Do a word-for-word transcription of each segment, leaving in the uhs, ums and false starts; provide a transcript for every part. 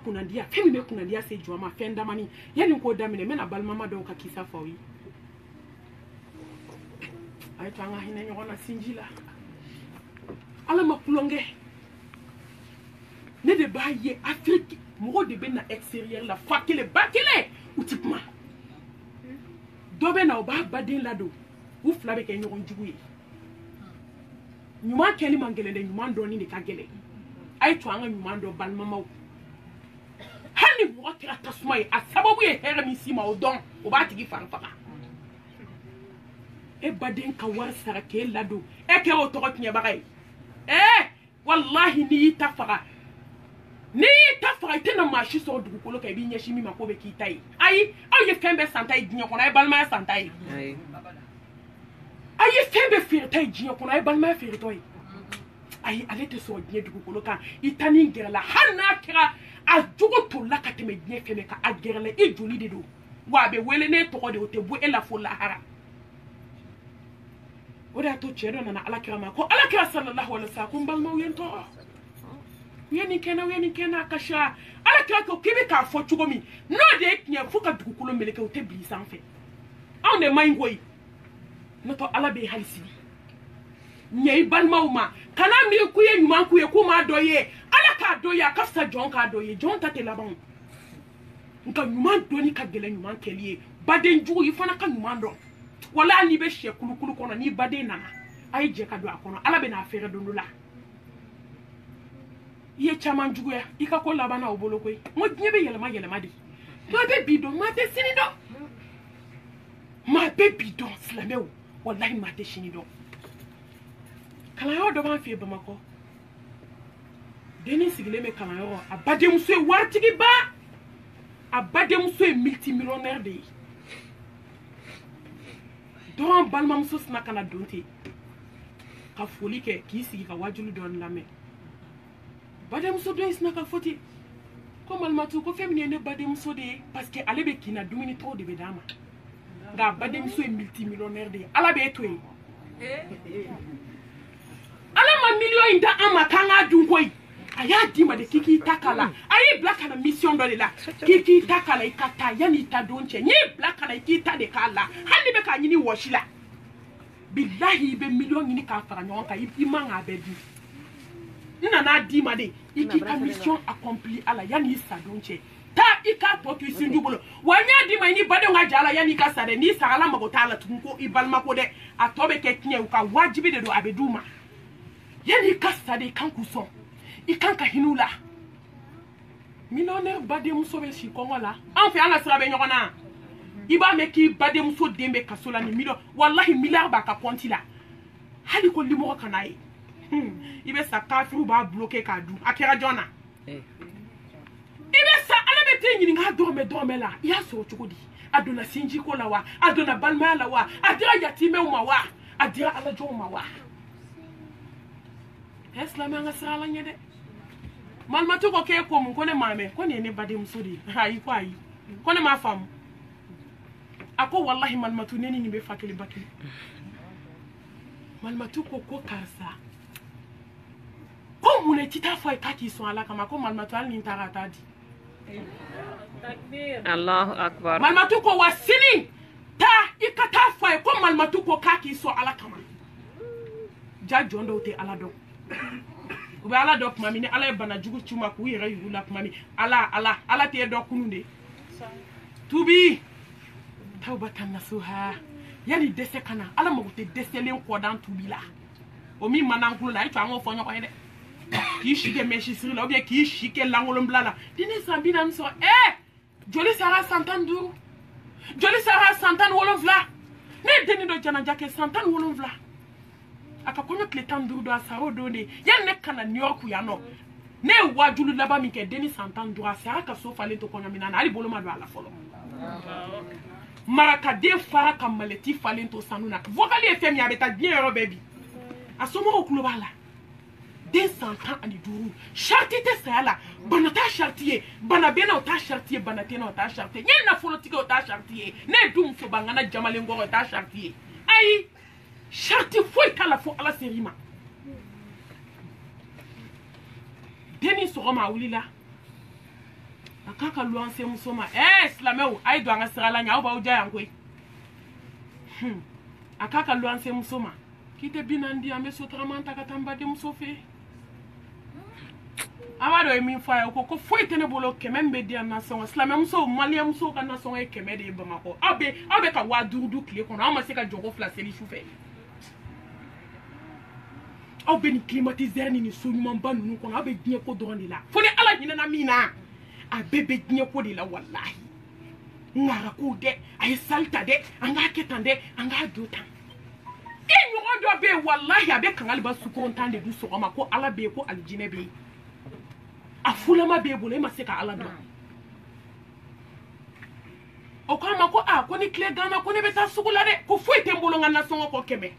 kunandiya fɛn min bɛ kunandiya se jɔn ma fɛn damani yanni n k'o daminɛ n bɛna balimama dɔw ka kisa fɔ aw ye a ye to an ka hinɛ ɲɔgɔn na sinji la ala ma kulonkɛ ne de b'a ye Afrique mɔgɔw de bɛ na extérieur la fa kelen ba kelen u ti kuma dɔ bɛ na o b'a baden ladon u fila bɛ kɛ ɲɔgɔn jugu ye ɲuman kɛli man gɛlɛn dɛ ɲuman dɔɔni de ka gɛlɛn a ye to an ka ɲuman dɔn balimamaw hali ni mɔgɔ kɛra tasuma ye a sababu ye hɛrɛ min s'i ma o dɔn o b'a tigi fari faga e baden ka wari sara k'e ladon e kɛra o tɔgɔ tiɲɛbaga ye ɛɛ walahi n'i y'i ta faga n'i y'i ta faga i tɛna maa si sɔrɔ dugukolo kan i b'i ɲɛsin min ma k'o bɛ k'i ta ye ayi aw ye fɛn bɛɛ santa ye diɲɛ kɔnɔ a ye balimaya santa ye a ye fɛn bɛɛ feereta ye diɲɛ kɔnɔ a ye balimaya feeretɔ ye ayi ale tɛ sɔrɔ diɲɛ dugukolo kan i ta ni gɛrɛla hali n'a kɛra a jogo tolila ka tɛmɛ diɲɛ fɛn bɛɛ kan a gɛrɛla i joli de don wa a bɛ wele ne tɔgɔ de o tɛ bɔ e la fo lahara o de y'a to cɛ dɔ nana alakira ma ko alakira sallallahu alaihi wasallam ko n balimaw ye n tɔɔrɔ u ye nin kɛ n na u ye nin kɛ n na a ka sa alakira ko k'i bɛ k'a fɔ cogo min n'o de ye tiɲɛ fo ka dugukolo meleke o tɛ bili sanfɛ anw de man ɲi koyi n'o tɛ ala bɛ hali sini ɲɛ i balimaw ma kana miiri k'u ye ɲuman k'u ye k'u m'a dɔ ye ala k'a dɔ ye a ka fisa jɔn k'a dɔ ye jɔn ta tɛ laban nka ɲuman dɔnni ka gɛlɛn ɲuman kɛli ye baden jugu i fana ka ɲuman dɔn wala n'i bɛ sɛ kulukulu kɔnɔ n'i baden nana a ye jɛ ka don a kɔnɔ ala bɛ n'a fɛrɛ don dɔ la i ye caman juguya i ka ko laban na o bolo koyi n ko diɲɛ bɛ yɛlɛma yɛlɛma de dɔ bɛ bi dɔn maa tɛ sini dɔn maa bɛ bi dɔn silamɛw walahi maa tɛ sini dɔn kalanyɔrɔ dɔ b'an fɛ yen bamakɔ denni sigilen bɛ kalanyɔrɔ a badenmuso ye waritigiba a badenmuso ye multimillionnaire de ye dɔrɔn balimamuso sina ka na don ten ka foli kɛ k'i sigi ka wajulu dɔɔni lamɛn badenmuso dɔ in sina ka fɔ ten ko malimatu ko fɛn min ye ne badenmuso de ye parce que ale bɛ kin na dumuni tɔw de bɛ d'a ma nka a badenmuso ye multimillionnaire de ye ala b'e to yen ala ma miliyɔn in da an ma k'an k'a dun koyi a y'a d'i ma de k'i k'i ta k'a la a y'i bila ka na mission dɔ de la k'i k'i ta k'a la i ka taa yanni i ta don cɛ n y'i bila ka na i k'i ta de k'a la hali ni bɛ k'a ɲini wɔsi la bilahi i bɛ miliyɔn ɲini k'a fara ɲɔgɔn kan i man k'a bɛɛ dun n nana d'i ma de i k'i ka mission accompli a la yanni i sa don cɛ taa i k'a tɔ to i sinju bolo wa n y'a d'i ma i ni badenw ka ja la yanni i ka sa dɛ n'i sara ala mago t'a la tugun ko i balima ko dɛ a tɔ bɛ kɛ tiɲɛ u ka wajibi de don a bɛ d'u ma yanni i ka sa de i kan k'u sɔn i kan ka hin'u la millionnaire badenmuso bɛ si kɔngɔ la an fɛ an ka sira bɛ ɲɔgɔn na i b'a mɛn k'i badenmuso den bɛ kaso la ni million walahi miliyari b'a ka kɔnti la hali ko limɔgɔ kana ye i bɛ sa kafiru b'a bloqué k'a dun a kɛra jɔn na i bɛ sa ala bɛ t'e ɲininka dɔrɔmɛ dɔrɔmɛ la i y'a sɔrɔ cogo di a donna sinjiko la wa a donna balimaya la wa a dira yatimɛw ma wa a dira alajɔnw ma wa ɛ silamɛ an ka sira ala ɲɛ dɛ malimatu ko k'e ko mun ko ne m'a mɛn ko nin ye ne badenmuso de ye ayi ko ayi ko ne m'a faamu a ko walahi malimatu ne ni nin bɛ fa kelen ba kelen malimatu ko ko karisa ko mun ne ti taa fɔ a ye k'a k'i sɔn ala kama ko malimatu hali ni n taara a t'a di Allahu akbar malimatu ko wa sini taa i ka taa fɔ a ye ko malimatu ko k'a k'i sɔn ala kama ja jɔn dɔw tɛ ala dɔn u bɛ ala dɔn tuma min ni ala ye bana jugu ci u ma k'u yɛrɛ yugu la tuma min ala ala ala t'e dɔn kunun de tubi tawbatan nasuha yanni dɛsɛ ka na ala mago tɛ dɛsɛlen kɔdan tubi la o min ma n'an kulo la a ye to an k'o fɔ ɲɔgɔn ye dɛ k'i si kɛ mɛsi siri la ou bien k'i si kɛ lankolonbila la ni ne san bi naani sɔrɔ ɛ joli sara san tan ni duuru joli sara san tan ni wolonwula ne ye denni dɔ janaja kɛ san tan ni wolonwula a ka kɔɲɔ tile tan ni duuru don a sara o don de yanni ne ka na New York yan nɔ ne ye wajulu laban min kɛ denni san tan ni duuru a sara ka so falen to kɔɲɔ min na hali bolo ma don a la fɔlɔ marakaden fara ka malɛti falen to sanu na vocal ye fɛn min a bɛ taa diɲɛ yɔrɔ bɛɛ bi a somɔgɔw tulo b'a la den san tan ani duuru sariti tɛ saya la bana t'a sariti ye bana bɛ na o t'a sariti ye bana tɛ na o t'a sariti ye n ye nafolotigi o t'a sariti ye ne ye du muso bangana jamalen kɔrɔ o t'a sariti ye ayi sariti foyi t'a la fo ala ser'i ma denni sɔgɔma a wulila akaka luanse musoma eh slameu ai do anga sirala nya oba uja yankwe hmm akaka luanse musoma kite binandi ambe sotramanta katamba de musofe amado emi fa ko ko foi tene bolo kemembe dia na songo slameu muso malia muso kana songo e kemede e bamako abe abe ka wa dudu kle kono amase ka jogo fla seli choufe aw be ni climatiseur ni ni soñuma ba nunu kono abe gnie ko doroni la fone ala hina na mina abe be gnie ko de la wallahi ngara ko de ay salta de anga ketande anga dotan e nyugo do be wallahi abe kangal ba sukon tande du so ma ko ala be ko aljine be afula ma be bole ma se ka ala do o ko ma ko a ko ni clé gana ko ne beta sukula de ko foi tembolo ngana songo ko keme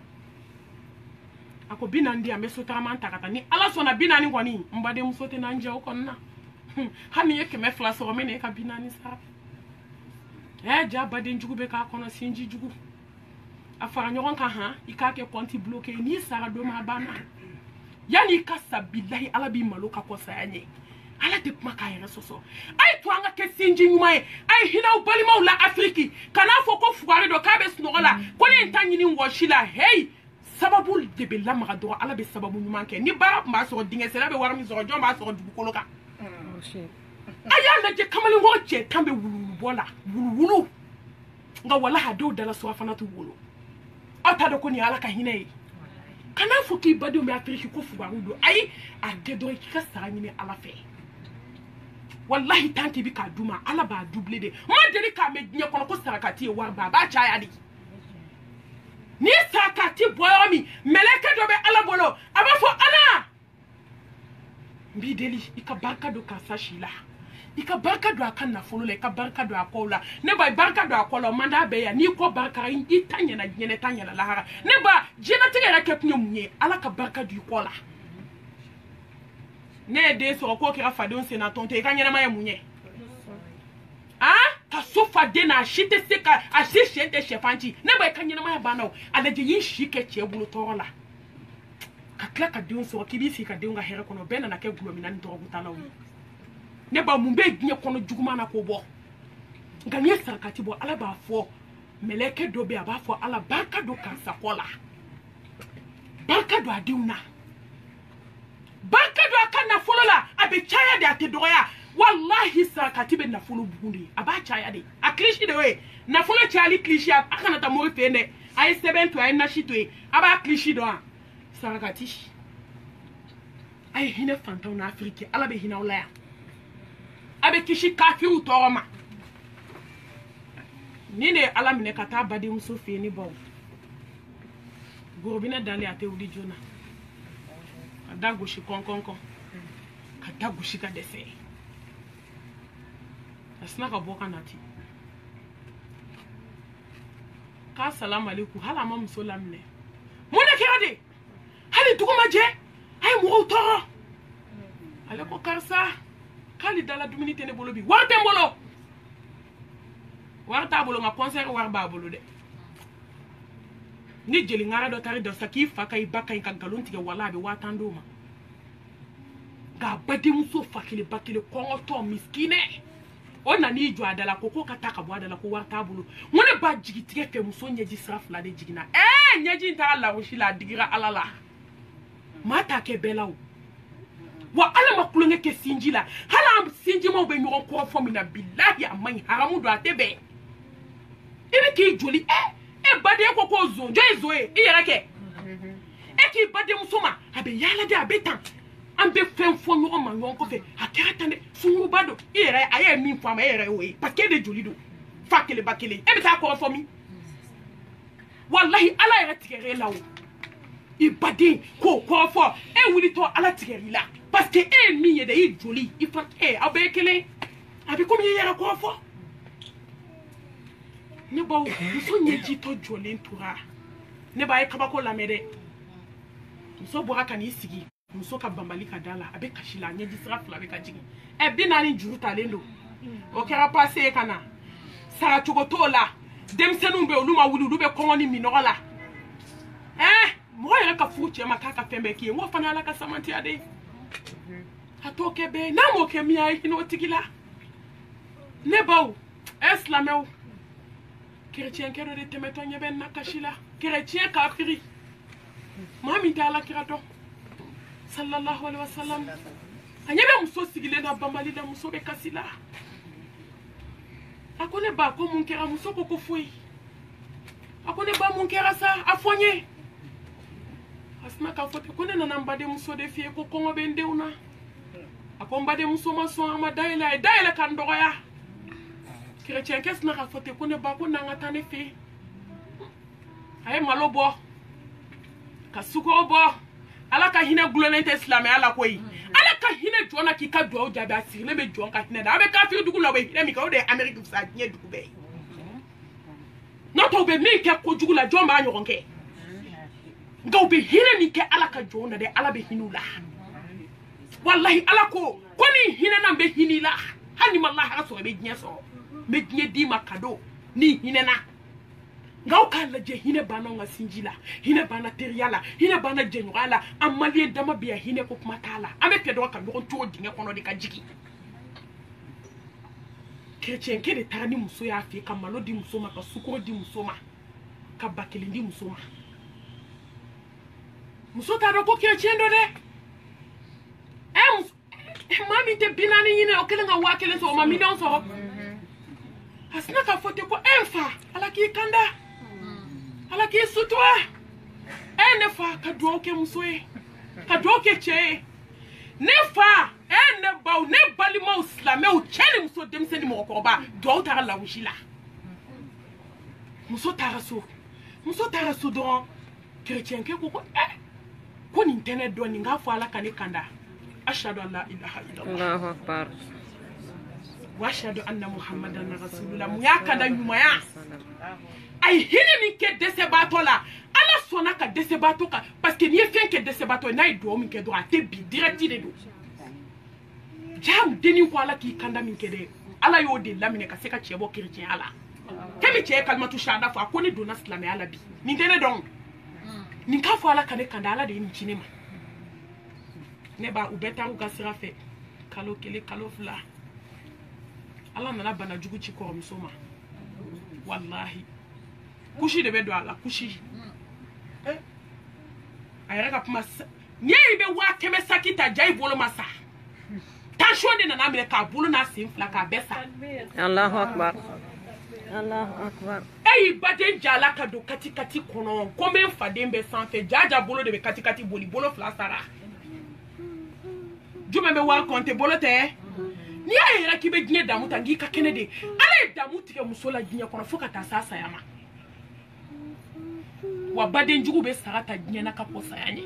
ako binandi ame sotama ntakata ni ala sona binani kwani mbade musote na nje ukonna hani yeke me fla so mene ka binani sa eh ja bade njugu be ka kono sinji jugu afara nyoron ka ha ikake konti bloqué ni sara do ma bana yani kasa billahi ala bi maloka ko sayanye ala de kuma ka yere soso ay to anga ke sinji nyuma e ay hina u bali maula afriki kana fo ko fuare do ka be snogola ko ni ntanyini ngoshila hey sababu de be la maga do ala be sababu nyuma ke ni ba ma so dinga sera be war mi so jo ma so du ko loka oh shit aya na je kamali ngo je tambe wulu bola wulu nga wala ha do dala so afana to wulu ata do ko ni ala ka hinai kana fuki bado me afriki ko fu barudo ay a de do ki ka sara ni ala fe wallahi tanki bi ka duma ala ba double de ma de ka me nya kono ko sara ka ti war ba ba cha ya di ni sakati boyomi meleke dobe ala bolo abafo ana mbideli ika barka do kasashila ika barka do akanna folole ika barka do akola ne ba barka do akola manda be ya ni ko barka yi tanya na nyene tanya la lahara ne ba jena tigera kepnyo munye ala ka barka do ikola ne de so ko kira fadon senaton te kanyana maye munye ah ka sofa de na shite seka a shishente shefanti ne ba kanyana maye banaw adaje yin shike chebulo tola ka kla ka dion so kibisi ka dion ga here kono bena na ke gulo minani to gutana wi ne ba mumbe gnye kono juguma na ko bo ganye sarkati bo ala ba fo meleke dobe aba fo ala barka do kan sakola barka do adiuna barka do akana folola abe chaya de atedoya wallahi sarkati be na folo bugundi aba chaya de aklishi de we na folo chali klishi akana ta mo fene ay seven to ay na shitwe aba klishi do sarkati ay hina fantaw na afrique ala be hina wala abe kishi kafiru toroma nine ala mine kata badi muso feni baw gorobina dale ate udi jona kada goshi konkonko kada goshi ka dese asna ka boka nati ka salam alaikum hala ma muso lamne mona kirade hali duguma je ay mo toro ale ko karsa kali dala dumini tene bolo bi warte mbolo warta bolo nga concert war ba bolo de ni jeli ngara do tari do saki faka ibaka ka galon tige wala be watando ma ga badi muso fakile bakile kongo to miskine ona ni jo adala koko kataka bo adala ko warta bolo ngone ba jigi tige fe muso nyeji srafla de jigina eh nyeji nta la woshila digira alala mata ke belawo wa ala makulunge ke sinjila hala sinji mo be nyoro ko fo mina billahi amani haramu do atebe ibe ki joli eh e bade ko ko zo jo zo e yere ke e ki bade musoma abe yala de abetan ambe fen fo nyoro ma nyon ko fe akata ne sungu bado yere aye mi fo ma yere we parce que de joli do fakele bakele e be ta ko fo mi wallahi ala yere tigere lawo ibade ko ko fo e wuli to ala tigere la parce que e mi ye de i joli i fa e abekele abi ko mi yera ko fo ne ba so nyeji to joli ntura ne ba e kaba ko la mede so bo aka ni sigi so ka bambali ka dala abe kashila nyeji sra fla be ka jigi e binani juru talendo o kera passer kana sara chogotola dem senu be oluma wulu be ko ni minola eh mo yera ka fuche makaka fembe ki ngo fana la ka samanti ade atoke be na mo ke mi ay hino tigila ne baw eslameu chrétien kero de temeto nyebe na kashila chrétien kafiri mami ta ala kirato sallallahu alaihi wasallam anyebe muso sigile na bambali na muso be kasila akone ba ko mun kera muso ko ko fui akone ba mun kera sa afonye asna ka fote kone na namba de muso de fie ko ko be ndeuna akomba de muso maso ama daila daila kan doya chrétien kes na ka fote kone ba ko na ngatane fi ay malobo ka suko bo ala ka hina glonente islam ala koyi ala ka hina jona ki ka do jabe asiri le be jon ka hina da be ka fi dugu la be hina mi ka o de amerique sa nye dugu be no to be mi ke ko dugu la jomba anyo ke ngaw be hina ni ke ala ka jona de ala be hinula wallahi ala ko ko ni hina na be hinila hani mallah raso be gnye so be gnye di makado ni hina na ngaw ka la je hina bana nga sinjila hina bana teriala hina bana jenyala amali dama biya hina ko kuma tala ame pedo ka do to dinga kono de ka jiki chrétien ke de tani muso ya fi ka malo di muso ma ka suko di muso ma ka bakeli di muso ma muso ta do ko chrétien do de em mami te binani yine o kele nga wa kele so ma million so asna ka fote ko enfa ala ki kanda ala ki sutwa ene fa ka do ke musoe ka do ke che ne fa ene baw ne bali ma islam e o chele muso dem se ni mo ko ba do ta la wishila muso ta raso muso ta raso do chrétien ke ko ko eh ko ni internet do ni nga fa ala kan kanda ashhadu an la ilaha illallah Allahu akbar wa ashhadu anna muhammadan rasulullah mu ya kada nyumaya ay hini ni ke dese bato la ala sona ka dese bato ka parce que ni fin ke dese bato na ido mi ke do ate bi direct de do jam deni ko ala ki kanda mi ke de ala yo de lamine ka se ka chebo chrétien ala kemi che kalmatu shada fa ko ni do na islam ala bi ni dene don ni ka fo ala kane kanda ala de ni cinema ne ba ubeta u gasira fe kalo kele kalo fla ala nana bana jugu ci ko musoma wallahi kushi de be do ala kushi eh ayara ka puma nyeri be wa keme sakita jai bolo masa tension de nana me ka bolo na sin fla ka besa Allahu akbar Allahu akbar ey bade jala ka do kati kati kono kombe fade mbe sanfe jaja bolo de be kati kati boli bolo fla sara jume be wa konte bolo te ni ayera ki be ginye damu tangi ka kenede ale damu tike musola ginye kono foka ta sasa yama wa bade njugu be sarata ginye na ka posa yani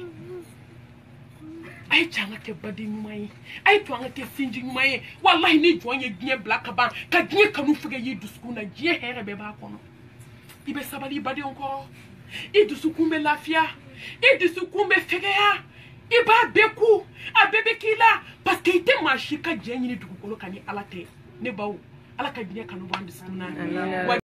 ay changa te bade nyumai ay twanga te sinji nyumai wallahi ni joanye ginye black ban ka ginye kanu fuge yi duskuna ginye here be ba kono ibe sabali bade onko i dusukumbe lafia i dusukumbe fegeya iba beku a bebe kila parce que ite mashika jenyi ni dugukolo kani alate ne bawo alaka ginye kanu bandi suna